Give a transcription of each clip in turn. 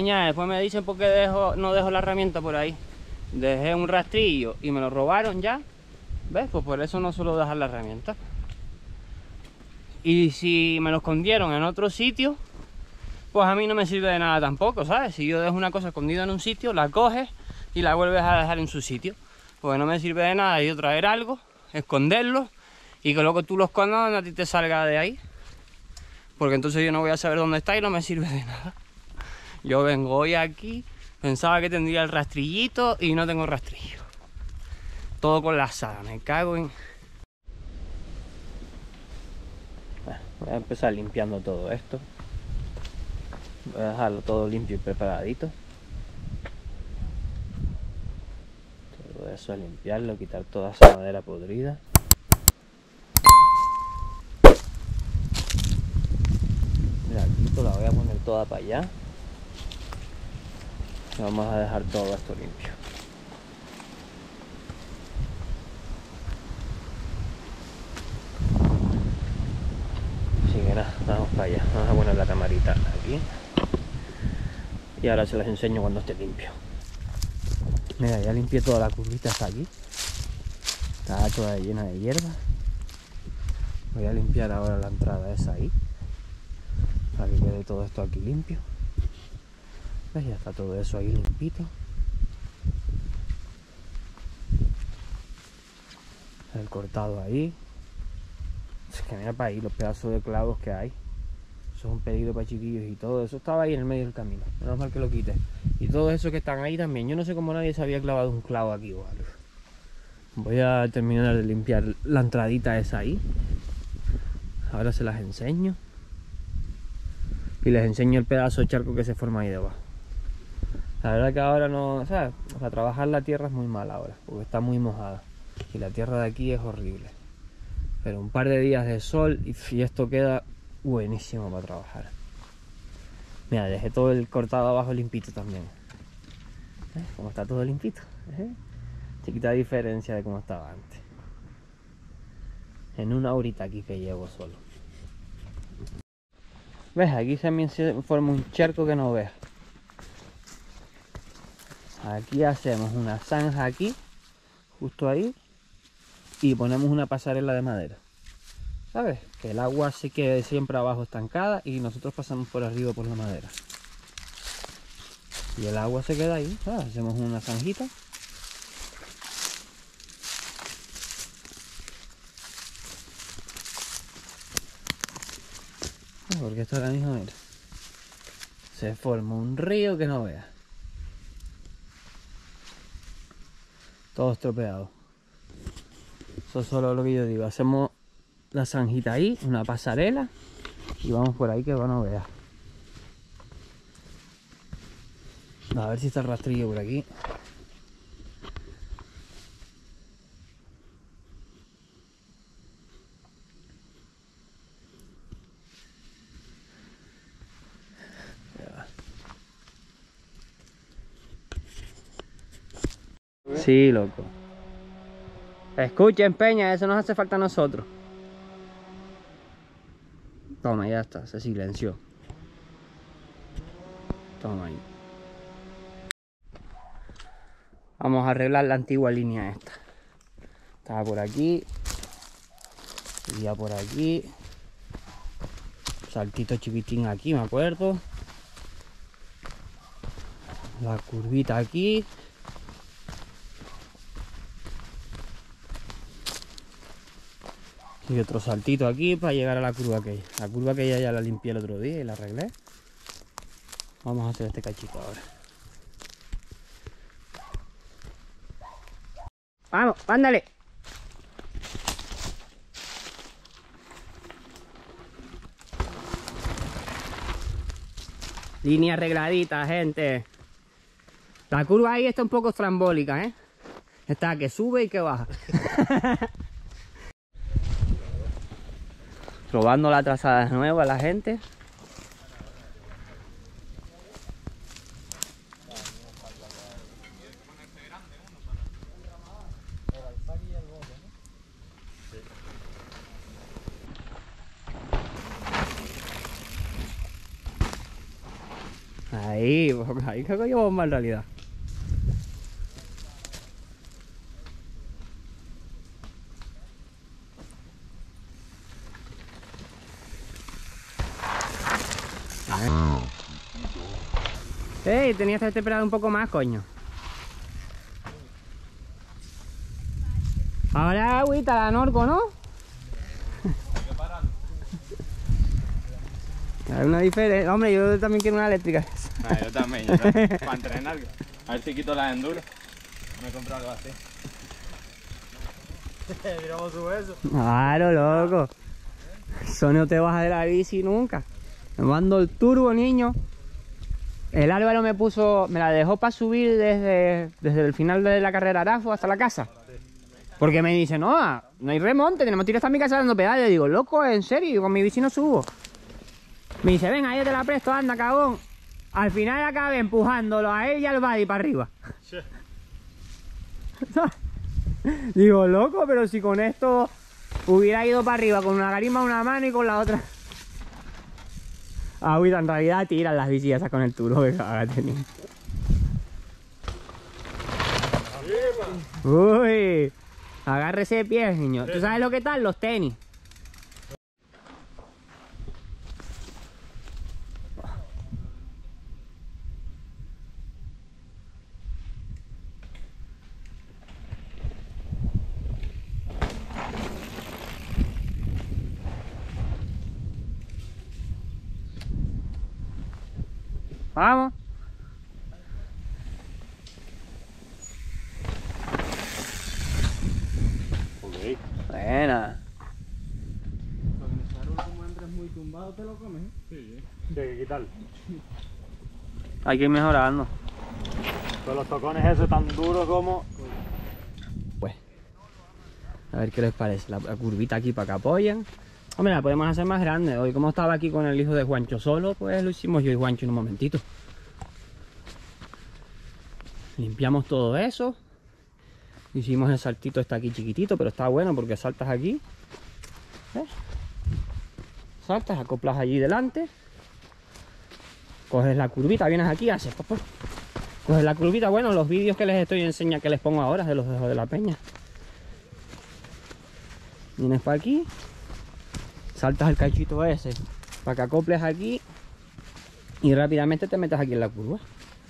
mañana después me dicen por qué no dejo la herramienta por ahí. Dejé un rastrillo y me lo robaron ya. ¿Ves? Pues por eso no suelo dejar la herramienta. Y si me lo escondieron en otro sitio, pues a mí no me sirve de nada tampoco, ¿sabes? Si yo dejo una cosa escondida en un sitio, la coges y la vuelves a dejar en su sitio. Pues no me sirve de nada yo traer algo, esconderlo y que luego tú lo escondas donde a ti te salga de ahí. Porque entonces yo no voy a saber dónde está y no me sirve de nada. Yo vengo hoy aquí, pensaba que tendría el rastrillito y no tengo rastrillo. Todo con la asada, me cago en... Bueno, voy a empezar limpiando todo esto. Voy a dejarlo todo limpio y preparadito. Todo eso a limpiarlo, quitar toda esa madera podrida. Mira, aquí la voy a poner toda para allá. Y vamos a dejar todo esto limpio. Así que nada, vamos para allá. Vamos a poner la camarita aquí. Y ahora se las enseño cuando esté limpio. Mira, ya limpié toda la curvita hasta aquí. Está toda llena de hierba. Voy a limpiar ahora la entrada esa ahí, para que quede todo esto aquí limpio. ¿Ves? Ya está todo eso ahí limpito. El cortado ahí. Es que mira para ahí los pedazos de clavos que hay. Eso es un pedido para chiquillos y todo eso estaba ahí en el medio del camino. Menos mal que lo quité. Y todo eso que están ahí también. Yo no sé cómo nadie se había clavado un clavo aquí o algo. Voy a terminar de limpiar la entradita esa ahí. Ahora se las enseño. Y les enseño el pedazo de charco que se forma ahí debajo. La verdad que ahora no... ¿sabes? Para trabajar la tierra es muy mal ahora, porque está muy mojada. Y la tierra de aquí es horrible. Pero un par de días de sol y esto queda buenísimo para trabajar. Mira, dejé todo el cortado abajo limpito también. Como está todo limpito. Chiquita diferencia de cómo estaba antes. En una horita aquí que llevo solo. ¿Ves? Aquí también se forma un charco que no veas. Aquí hacemos una zanja aquí, justo ahí, y ponemos una pasarela de madera. ¿Sabes? Que el agua se quede siempre abajo estancada y nosotros pasamos por arriba por la madera. Y el agua se queda ahí, ¿sabes? Hacemos una zanjita. Porque esto ahora mismo, mira, se forma un río que no veas. Todo estropeado. Eso es solo lo que yo digo. Hacemos la zanjita ahí, una pasarela, y vamos por ahí que no veas. A ver si está el rastrillo por aquí. Sí, loco. Escuchen, Peña, eso nos hace falta a nosotros. Toma, ya está, se silenció. Toma ahí. Vamos a arreglar la antigua línea esta. Estaba por aquí. Seguía por aquí. Saltito chiquitín aquí, me acuerdo. La curvita aquí. Y otro saltito aquí para llegar a la curva aquella. La curva aquella ya la limpié el otro día y la arreglé. Vamos a hacer este cachito ahora. Vamos, ándale. Línea arregladita, gente. La curva ahí está un poco estrambólica, ¿eh? Está que sube y que baja. Probando la trazada nueva la gente. ahí creo que yo bomba en realidad. Ey, tenías que haberte esperado un poco más, coño. Ahora agüita la Norco, ¿no? Hay una diferencia. Hombre, yo también quiero una eléctrica. Ah, yo también. Para entrenar. A ver si quito la enduro. Me he comprado algo así. Miramos su beso. Claro, loco. Eso no te baja de la bici nunca. Me mando el turbo, niño. El Álvaro me la dejó para subir desde el final de la carrera Arafo hasta la casa. Porque me dice, no hay remonte, tenemos que ir hasta mi casa dando pedales. Digo, loco, en serio, con mi bici no subo. Me dice, venga, yo te la presto, anda, cagón. Al final acabé empujándolo a él y al Buddy para arriba. Digo, loco, pero si con esto hubiera ido para arriba con una garimba en una mano y con la otra. Agüita, en realidad tiran las bicis esas con el turbo que cagate, niño. Uy, agárrese de pies, niño. ¿Tú sabes lo que tal? Los tenis. Vamos. Ok. Buena. Como entres muy tumbado, te lo comes. Sí, sí, hay que quitarlo. Hay que ir mejorando. Con los tocones esos tan duros como... Pues, a ver qué les parece. La curvita aquí para que apoyen. Hombre, la podemos hacer más grande. Hoy como estaba aquí con el hijo de Juancho solo, pues lo hicimos yo y Juancho en un momentito. Limpiamos todo eso. Hicimos el saltito, está aquí chiquitito, pero está bueno porque saltas aquí. ¿Ves? Saltas, acoplas allí delante. Coges la curvita, vienes aquí, haces pop, pop. Coges la curvita, bueno, los vídeos que les estoy enseñando, que les pongo ahora de los de la peña. Vienes para aquí. Saltas el cachito ese para que acoples aquí y rápidamente te metes aquí en la curva.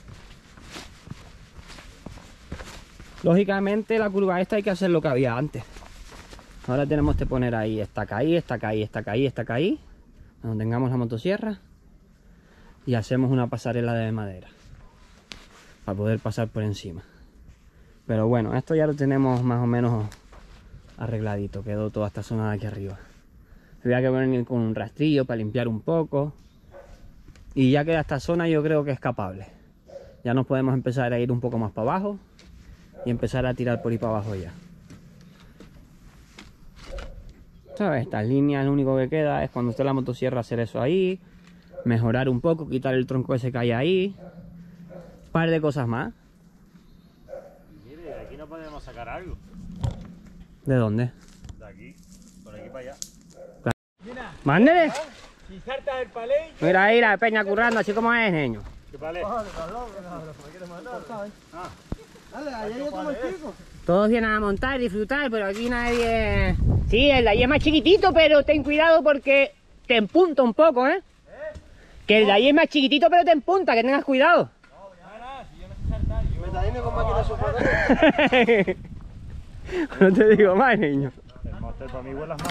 Lógicamente la curva esta hay que hacer lo que había antes. Ahora tenemos que poner ahí estaca ahí, estaca ahí, estaca ahí, estaca ahí, donde tengamos la motosierra, y hacemos una pasarela de madera para poder pasar por encima. Pero bueno, esto ya lo tenemos más o menos arregladito. Quedó toda esta zona de aquí arriba. Había que venir con un rastrillo para limpiar un poco. Y ya queda esta zona, yo creo que es escapable. Ya nos podemos empezar a ir un poco más para abajo y empezar a tirar por ahí para abajo ya. ¿Sabes? Estas líneas, lo único que queda es cuando esté la motosierra hacer eso ahí, mejorar un poco, quitar el tronco ese que hay ahí, un par de cosas más. Mire, de aquí no podemos sacar algo. ¿De dónde? De aquí, por aquí para allá. ¡Mándele! Si saltas el palé. Mira ahí la peña currando, así como es, niño. ¿Qué vale? Dale, allá yo tomo el pico. Todos vienen a montar, disfrutar, pero aquí nadie... Sí, el de ahí es más chiquitito, pero ten cuidado porque te empunta un poco, ¿eh? Que el de ahí es más chiquitito, pero te empunta, que tengas cuidado. Metadime con máquina sufradora. No te digo más, niño. El monster para mí huele las manos.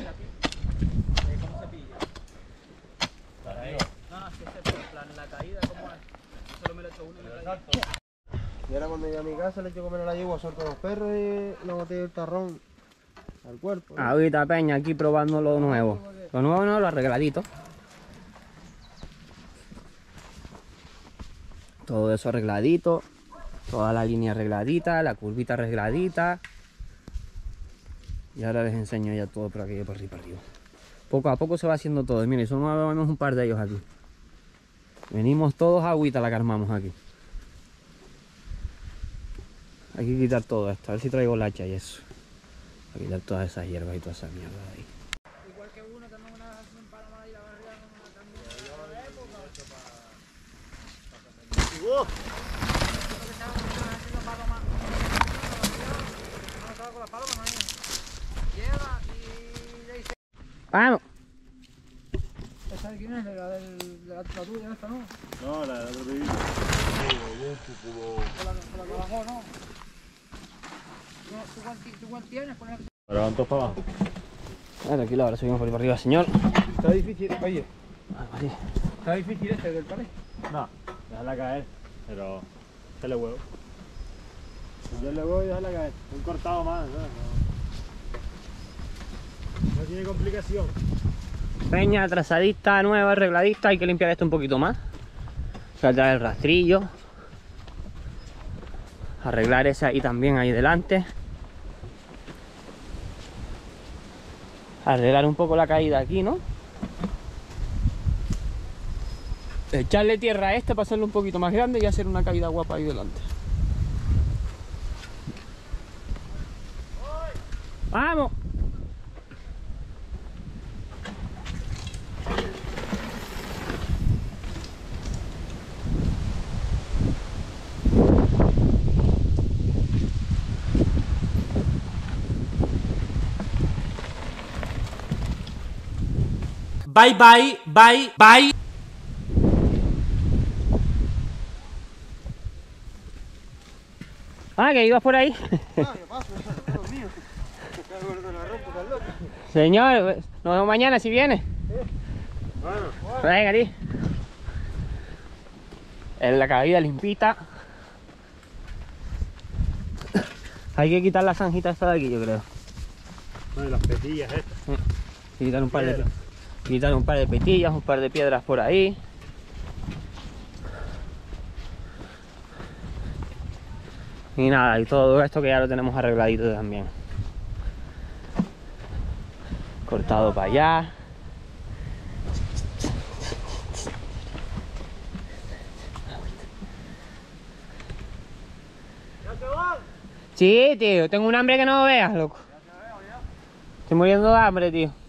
Y ahora cuando llegue a mi casa le echo comer a la yegua, suelto a los perros y una botella de tarrón al cuerpo. Ahorita peña aquí probando lo nuevo. Lo nuevo no, lo arregladito. Todo eso arregladito. Toda la línea arregladita, la curvita arregladita. Y ahora les enseño ya todo por aquí, por arriba. Poco a poco se va haciendo todo. Miren, solo vemos un par de ellos aquí. Venimos todos a agüita la que armamos aquí. Hay que quitar todo esto, a ver si traigo la hacha y eso. Hay que quitar todas esas hierbas y toda esa mierda de ahí. Igual que uno que no una empalmada y la barriga con una también. Vamos. ¿Esa de quién es? La tuya esta, ¿no? No, la de otro pibito. Con la que bajó, ¿no? ¿Tú cuál tienes? Ahora van todos para abajo. Tranquilo, ahora subimos por ahí para arriba, señor. Está difícil, oye. Ahí. Está difícil este del palé. No, déjala caer, pero déjale huevo. Yo le voy y déjala caer. Un cortado más, ¿no? No tiene complicación. Peña, trazadista, nueva, arregladista. Hay que limpiar esto un poquito más. Saltar el rastrillo. Arreglar ese ahí también, ahí delante. Arreglar un poco la caída aquí, ¿no? Echarle tierra a este para hacerlo un poquito más grande y hacer una caída guapa ahí delante. ¡Vamos! Bye, bye, bye, bye. Ah, que ibas por ahí. Ah, yo paso, es lo mío. Me cago en la ropa, estás loco. Señor, nos vemos mañana si viene. Bueno, Venga, tío. En la caída limpita. Hay que quitar la zanjita esta de aquí, yo creo. No, y las petillas estas. Y quitar un par de petillas, un par de piedras por ahí. Y nada, y todo esto que ya lo tenemos arregladito también. Cortado para allá. Sí, tío, tengo un hambre que no veas, loco. Estoy muriendo de hambre, tío.